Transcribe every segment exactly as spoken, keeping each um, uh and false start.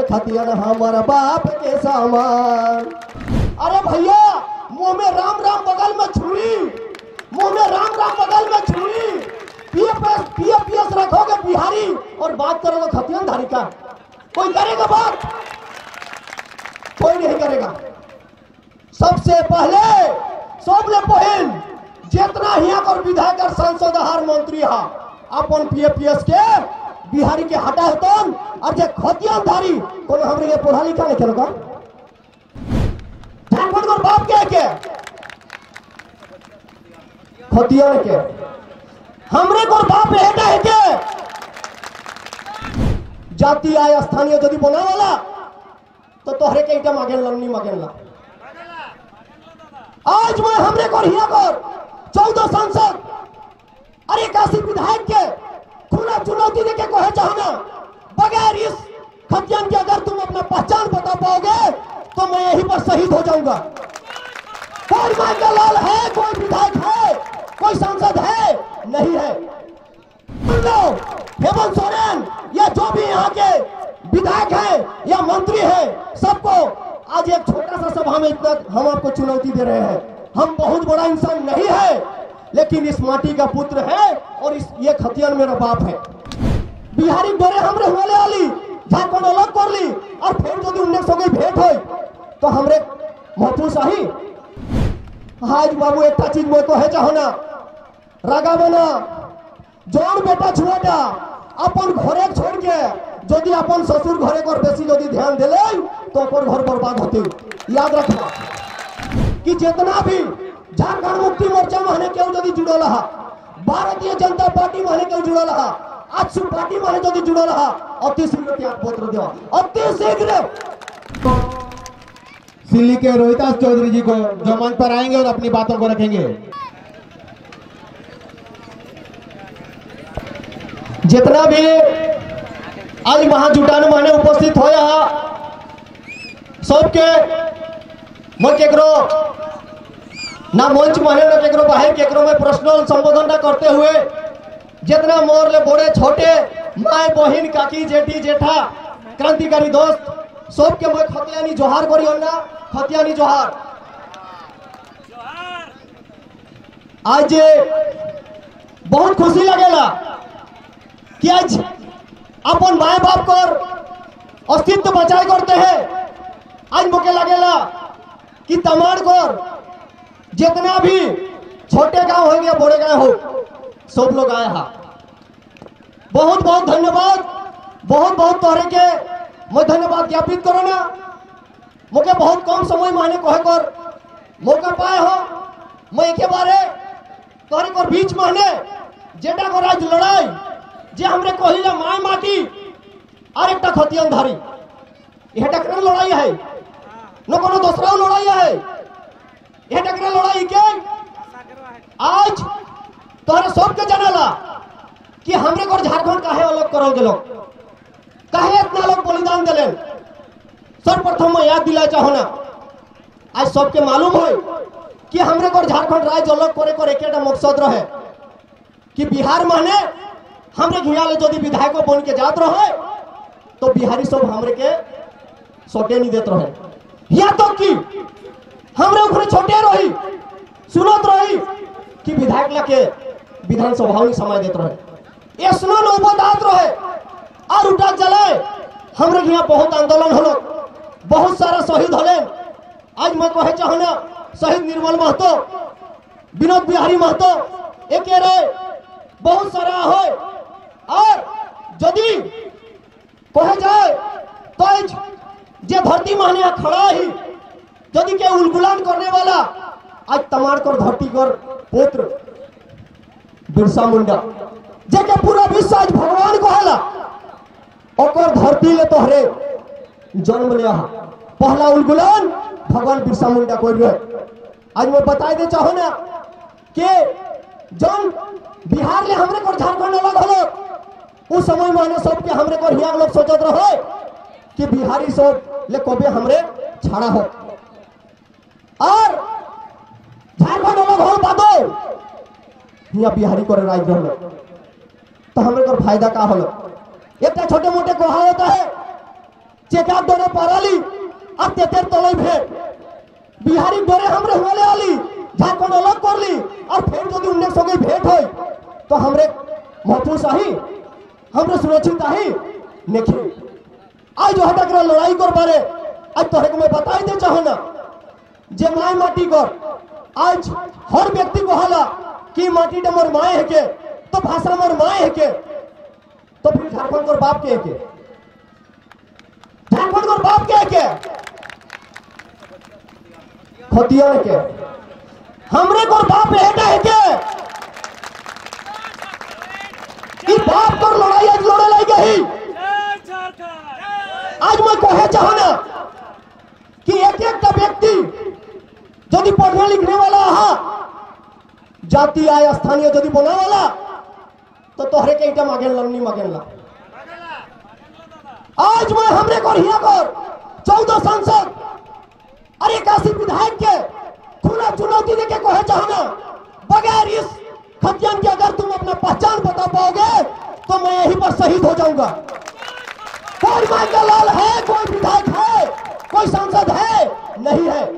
खतियन हमारा बाप के सामान। अरे भैया मुंह में राम राम बगल में छुरी, मुंह में राम राम बगल में छुरी, पीएफएस पीएफएस रखोगे बिहारी और बात करोगे खतियन धारी का। कोई करेगा बात? कोई नहीं करेगा। सबसे पहले सबले पहिल जितना हिया और विधायक और सांसद हर मंत्री हा अपन पीएफएस के बिहारी के हटा हतन और जे खतियन धारी कोनो हमरे ये पढ़ा लिखा नहीं चलगा। झारखंड को बाप के के खतियन के हमरे को बाप हेटा है के जाति आय स्थानीय यदि बना वाला तो तोहरे के इटा मांगे लन्नी मांगे ला। आज मैं हमरे को हिया कर चौदह सांसद अरे काशी विधायक के खुला चुनौती देके कहे चाहना बगैर इस खतियन के अगर तुम अपना पहचान बता पाओगे तो मैं यहीं पर शहीद हो जाऊंगा। कोई मांगा लाल है, कोई विधायक है, कोई सांसद है नहीं है। हेमंत सोरेन या जो भी यहाँ के विधायक है या मंत्री है सबको आज एक छोटा सा सभा में इतना हम आपको चुनौती दे रहे हैं। हम बहुत बड़ा इंसान नहीं है लेकिन इस माटी का पुत्र है और इस ये खतियन मेरा बाप है। बिहारी डरे हमरे हुए आली झारखंड अलग कर ली और फिर जो उन्नीस सौ की भेंट हुई तो हमरे महफूज सही। आज बाबू एक चीज में तो है चाहो ना रागा बना जोन बेटा छुआटा अपन घरे छोड़ के यदि अपन ससुर घरे पर बेसी यदि ध्यान दिले तो अपन घर बर्बाद होती। याद रखना कि जितना भी झारखंड मुक्ति मोर्चा माने क्यों यदि जुड़ल हा, भारतीय जनता पार्टी माने क्यों जुड़ल हा, आजसू पार्टी माने यदि जुड़ल हा, अति शीघ्र त्याग पत्र देवा अति शीघ्र। सिल्ली के रोहितास चौधरी जी को जो मंच पर आएंगे और अपनी बातों को रखेंगे। जितना भी आज वहां जुटान माने उपस्थित हो सबके मैं केकरो ना मंच माने ना केकरो बाहर केकरो में पर्सनल संबोधन करते हुए जितना मोर ले बड़े छोटे माए बहन काकी जेठी जेठा क्रांतिकारी दोस्त सबके मैं खतियानी जोहार करी ना खतियानी जोहार। आज बहुत खुशी लगेला कि आज अपन माए बाप कर अस्तित्व बचाए करते हैं। आज मुझे लगेला कि तमाड़ कर जितना भी छोटे गांव हो गया बड़े गांव हो सब लोग आए हा। बहुत बहुत धन्यवाद, बहुत बहुत तोहरे के मैं धन्यवाद ज्ञापित करो ना। मुझे बहुत कम समय माने कहे कर मौका पाए हो मैं एक बारे तोहरे कर बीच माने जेटा को राज लड़ाई जे हमरे कहिला माय माटी और एक खतियन धारी यह टकरा लड़ाई है न कोनो दूसरा लड़ाई है। यह टकरा लड़ाई के आज तोहरे सबके जानेला कि हमरे को झारखंड काहे अलग करो गेलो काहे इतना लोग बलिदान दिले। सर्वप्रथम मैं याद दिला चाहो ना आज सबके मालूम है कि हमरे को झारखंड राज्य अलग करे कर एक मकसद रहे कि बिहार माने हमरे घियाले यदि विधायक बन के जात रहे तो बिहारी सब हमरे के सोटे नहीं देते रहे या तो कि हमरे ऊपर छोटे रही सुनत रही कि विधायक लाके विधानसभा में समय देते रहे ऐसनो नौबत रहे और उठा चले हमरे यहाँ बहुत आंदोलन हलो बहुत सारा शहीद हले। आज मैं कहे चाहना शहीद निर्मल महतो विनोद बिहारी महतो एक रहे बहुत सारा है और यदि कहे जाए तो जे धरती माने खड़ा ही यदि के उलगुलान करने वाला आज तमाड़ कर धरती कर पुत्र बिरसा मुंडा जेके पूरा विश्व आज भगवान कहला ओकर धरती ले तोहरे जन्म लिया पहला उलगुलान भगवान बिरसा मुंडा कोई रहे। आज मैं बताई दे चाहो ना कि जन बिहार ले हमरे को झारखंड अलग हलो उस समय माने सब के हमरे को हिया लोग सोचत रहे कि बिहारी सब ले कबे हमरे छाड़ा हो और झारखंड अलग हो बादो हिया बिहारी को राज्य हलो तो हमरे को फायदा का हलो। एक छोटे मोटे कोहा होता है चेका डोरे पाराली और तेतेर तलई भेट बिहारी डोरे हमरे हुआले आली झारखंड अलग कर ली और फिर यदि उन्हें संगे भेंट हो तो हमरे महफूज आही हमरे सुरक्षित आही नेखे आज जो हटक लड़ाई कर बारे आज तोहरे को मैं बताई दे चाहो ना जे माई माटी कर आज हर व्यक्ति को हाला कि माटी डे मोर माए है के तो भाषा मोर माए है के तो फिर झारखंड को बाप के है के झारखंड को बाप के है के खतिया है के हमरे को बाप बेटा है के ई बाप को लड़ाई आज लड़े लाई गई आज मैं कहे चाहो ना कि एक एक का व्यक्ति यदि पढ़ने लिखने वाला हा जाति आय स्थानीय यदि बना वाला तो तोहरे के इटा मांगे लड़नी मांगे ला आज मैं हमरे को हिया कर चौदह सांसद और इक्यासी विधायक के खुला चुनौती देके कहे चाहो ना बगैर इस खतियान के अगर तुम अपना पहचान बता पाओगे तो मैं यहीं पर शहीद हो जाऊंगा। कोई माइकल लाल है, कोई विधायक है, कोई सांसद है नहीं है,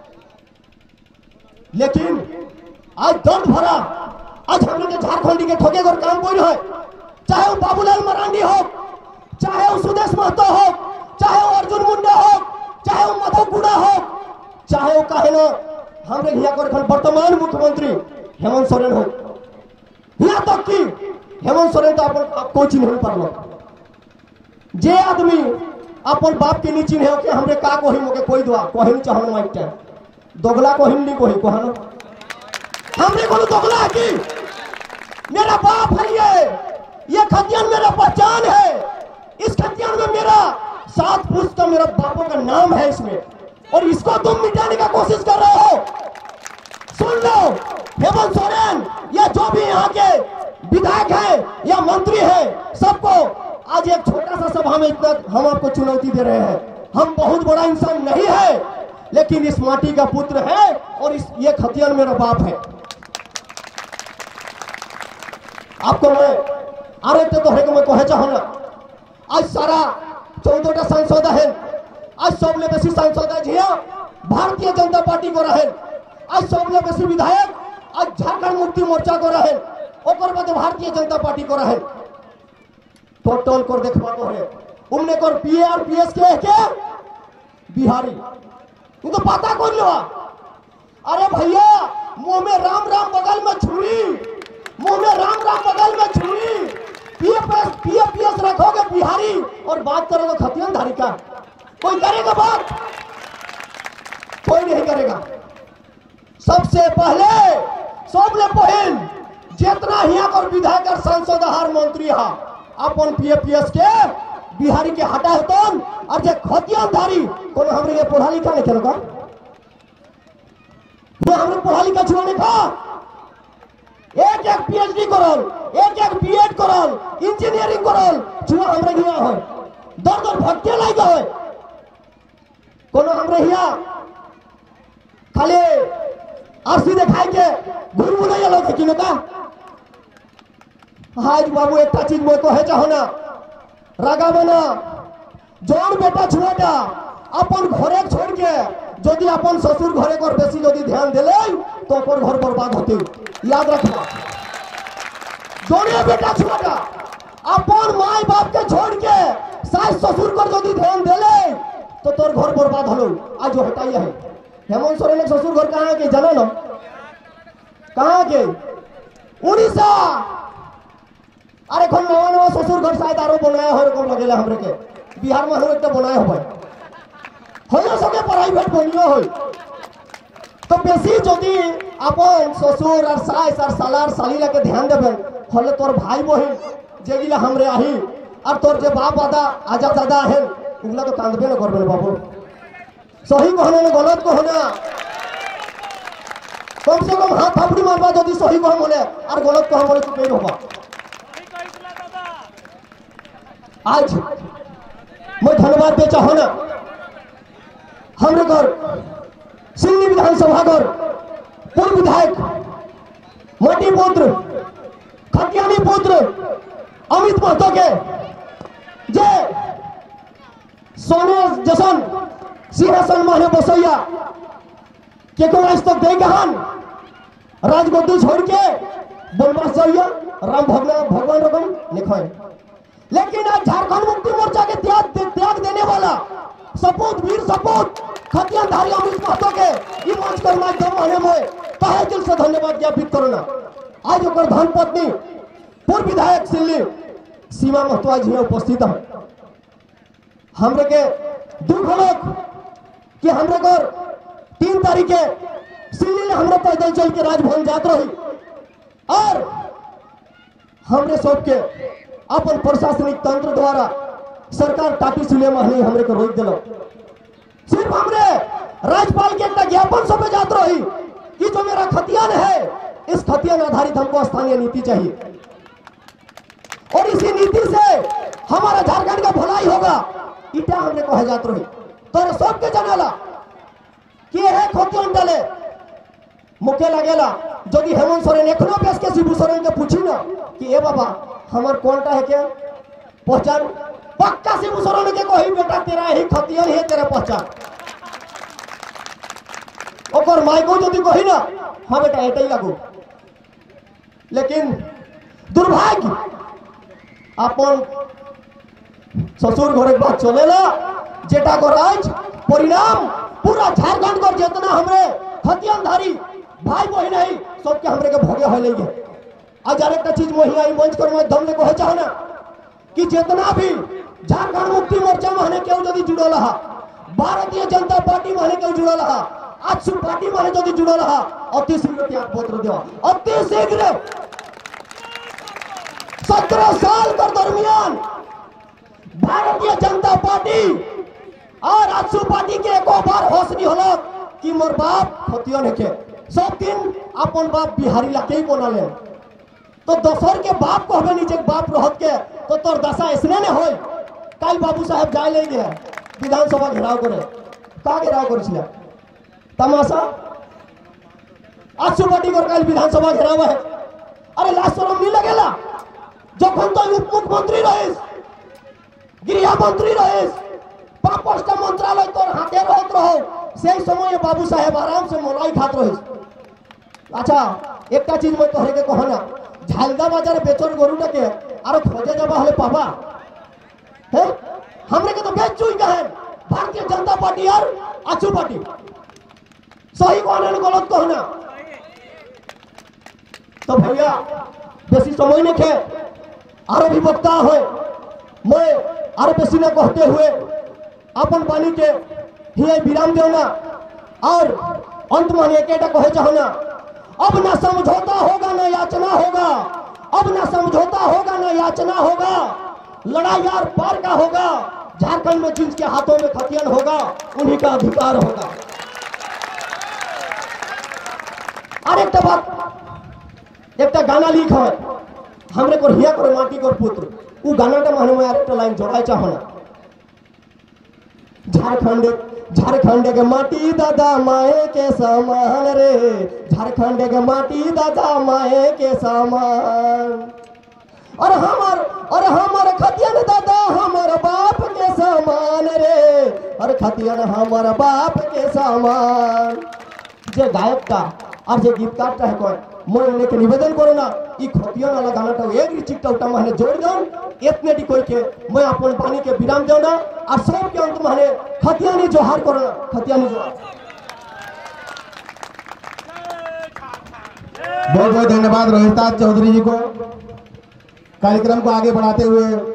लेकिन आज दर्द भरा आज हम लोग झारखंडी के ठोके और काम कोई है, चाहे वो बाबूलाल मरांडी हो, चाहे वो सुदेश महतो हो, चाहे वो अर्जुन मुंडा हो, चाहे वो मधु गुड़ा हो, चाहे वो कहे ना हमरे यहाँ कर वर्तमान मुख्यमंत्री हेमंत सोरेन हो, यहाँ तक कि हेमंत सोरेन तो अपन कोई चीज नहीं पालो जे आदमी अपन बाप के नीचे है कि हमरे का कोही मोके कोई दुआ कोही नहीं चाहन माइट दोगला कोही नहीं कोही कोहनो हमरे को दोगला है कि मेरा बाप है, ये ये खतियान मेरा पहचान है, इस खतियान में मेरा सात पुरुष का मेरा बापों का नाम है इसमें, और इसको तुम मिटाने का कोशिश कर रहे हो। सुन लो हेमंत सोरेन या जो भी यहाँ के विधायक है या मंत्री है, सबको आज एक छोटा सा सभा में इतना हम आपको चुनौती दे रहे हैं। हम बहुत बड़ा इंसान नहीं है, लेकिन इस माटी का पुत्र है और इस ये खतियान मेरा बाप है। आपको मैं आ रहे थे तो है मैं कहे चाहूँ ना आज सारा चौदह सांसद है, आज सबले बेसी सांसद है झिया भारतीय जनता पार्टी को रहे, आज सबले बेसी विधायक आज झारखंड मुक्ति मोर्चा को रहे, ओकर बाद भारतीय जनता पार्टी को रहे। टोटल कर देखवा तो है उमने कर पीए और पीएस के है के बिहारी तू तो पता कर लो। अरे भैया मुंह में राम राम बगल में छुरी, मुंह में राम राम बगल में छुरी, पीएस पीए पीएस रखोगे बिहारी और बात करोगे खतियान धारी का, कोई करेगा बात? कोई नहीं करेगा। सबसे पहले सबले पहल जितना यहाँ पर विधायक और सांसद हर मंत्री हा अपन पीएपीएस के बिहारी के हटा हतन और जे खतियान धारी कोनो हमरे ये पढ़ा लिखा नहीं खेलगा, ये हमरे पढ़ा लिखा छुआने का एक एक पीएचडी करल, एक एक बीएड करल, इंजीनियरिंग करल छुआ हमरे हिया है, दर दर भटके लाग है कोनो हमरे हिया खाली आरसी दिखाई के घुरमुदैया लोग किनो का। आज बाबू एक चीज मैं कहे चाहो ना रागा बना जोर बेटा छुआटा अपन घरे छोड़ के यदि अपन ससुर घरे पर बेसी यदि ध्यान देले तो अपन घर बर्बाद होते, याद रखना। जोड़े बेटा छुआटा अपन माई बाप के छोड़ के सास ससुर पर यदि ध्यान देले तो तोर घर बर्बाद हलो। आज जो हटाइए है हेमंत सोरेन के ससुर घर कहाँ के जाना ना, कहाँ के? उड़ीसा। अरे खन नवा नवा ससुर घर शायद आरो बनाया हो को लगेला हमरे के बिहार में हम एक बनाया हो होय सके प्राइवेट बनियो हो तो बेसी जदी अपन ससुर और सास और सालार साली लगे ध्यान देबे हले तोर भाई बहिन जेगिला हमरे आही और तोर जे बाप दादा आजा दादा है उगला तो कांदबे न करबे बाबू। सही कहने न गलत कहना, कम से कम हाथ थापड़ी मारबा जदी सही कह बोले और गलत कह बोले तो नहीं होगा। आज मैं धन्यवाद दे चाहो ना हमरे घर सिंधी विधानसभा घर पूर्व विधायक माटी पुत्र खतियानी पुत्र अमित महतो के जे सोने जसन सिंहासन माने बसैया के को आज तक दे गहन राजगद्दी छोड़ के बनवास जाइया राम भगवान भगवान रकम लिखो। लेकिन आज झारखंड मुक्ति मोर्चा के त्याग त्याग देने वाला सपूत वीर सपूत खतियानधारी अमृत महतो के ई मंच कर माध्यम माने में तहे दिल से धन्यवाद ज्ञापित करना। आज ओकर धन पत्नी पूर्व विधायक सिल्ली सीमा महतो आज यहाँ उपस्थित है। हमरे के दुख लोग कि हमरे कर तीन तारीख के सिल्ली हमरे पैदल चल के राजभवन जात रही और हमरे सबके अपन प्रशासनिक तंत्र द्वारा सरकार टाटी सिले महली हमरे को रोक दिलो। सिर्फ हमरे राज्यपाल के एक ज्ञापन सब जात रही कि जो मेरा खतियान है इस खतियान आधारित हमको स्थानीय नीति चाहिए और इसी नीति से हमारा झारखंड का भलाई होगा। इटा हमने कहा जात रही तो सबके जनाला कि है खतियान डाले मुखे लगेला यदि हेमंत सोरेन एखनो बेस के शिबू सोरेन के पूछी ना कि ए बाबा हमार कौनटा है क्या पहचान पक्का शिबू सोरेन के कही बेटा तेरा ही खतियान है तेरा पहचान ओकर माइको यदि कही ना हाँ बेटा एटा ही लागू। लेकिन दुर्भाग्य अपन ससुर घर बात चलेला जेटा को राज परिणाम पूरा झारखंड को जितना हमरे खतियानधारी भाई बहन है सबके हमरे के भोगे हो लेंगे। आज एक चीज वही आई मंच कर माध्यम ने कहे चाहना कि जितना भी झारखंड मुक्ति मोर्चा माने केउ यदि जुड़ल हा भारतीय जनता पार्टी माने केउ जुड़ल हा आजसू पार्टी माने यदि जुड़ल हा अति शीघ्र त्याग पत्र दियो अति शीघ्र सत्रह साल के दरमियान भारतीय जनता पार्टी और आजसू पार्टी के एको बार होश नहीं होला कि मोर बाप खतियान के सब दिन अपन बाप बिहारी लाके ही बोला ले तो दोसर के बाप को हमें नीचे बाप रहत के तो तोर दशा इसने ने होय। कल बाबू साहब जाए ले गए विधानसभा घेराव करे का घेराव करिसिला तमाशा आजसू पार्टी कर कल विधानसभा घेराव है। अरे लास्ट शरम नहीं लगेला जखन तो उप मुख्यमंत्री रहिस गृह मंत्री रहिस पांच टा मंत्रालय तोर हाथे रहत रहो से समय बाबू साहेब आराम से मलाई खात रहिस। अच्छा एक चीज मैं तोहरे के कहना झालदा बाजार बेचर गरुटा के आरो खोजे जाबा हले पापा है हमरे के तो बेच चुई कहे भारतीय जनता पार्टी और आजसू पार्टी सही कहना गलत कहना। तो भैया बेसी समय नहीं खे आरो भी वक्ता है मैं आरो बेसी ना कहते हुए अपन पानी के ही विराम देना और अंत में एक कहे चाहना अब ना समझौता होगा ना याचना होगा अब ना समझौता होगा ना याचना होगा लड़ाई यार पार का होगा झारखंड में जिनके हाथों में खतियान होगा उन्हीं का अधिकार होगा। और एक बात एक गाना लिख है हमरे को हिया करो माटी को पुत्र वो गाना का माने में एक लाइन जोड़ाई चाहना झारखंड झारखंड के माटी दादा माए के समान रे झारखंड के माटी दादा माए के समान और हमार और हमार खतियान दादा हमार बाप के समान रे और खतियान हमार बाप के समान। जे गायक का और जे गीतकार का है कोई मैं उन्हें के निवेदन करो ना ई खतियान वाला गाना तो एक रिचिक टोटा माने जोड़ दो इतने डी कोई के मैं अपन पानी के विराम देना और सब के अंत माने खतियानी जोहार करो ना खतियानी जोहार। बहुत बहुत धन्यवाद रोहिताज चौधरी जी को कार्यक्रम को आगे बढ़ाते हुए